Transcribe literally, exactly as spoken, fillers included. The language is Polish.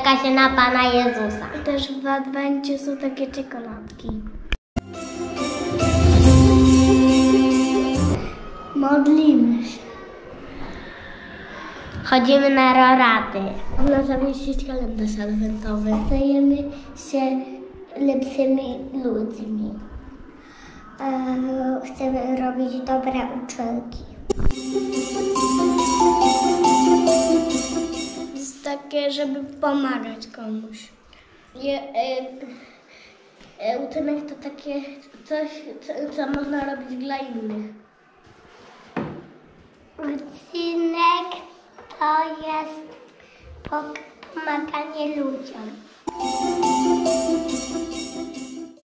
czeka się na Pana Jezusa. Też w Adwencie są takie czekoladki. Modlimy się. Chodzimy na roraty. Można zamieścić kalendarz adwentowy. Stajemy się lepszymi ludźmi. Eee, chcemy robić dobre uczynki. To jest takie, żeby pomagać komuś. Je, e, e, uczynek to takie coś, co, co można robić dla innych. Uczynek to jest pomaganie ludziom.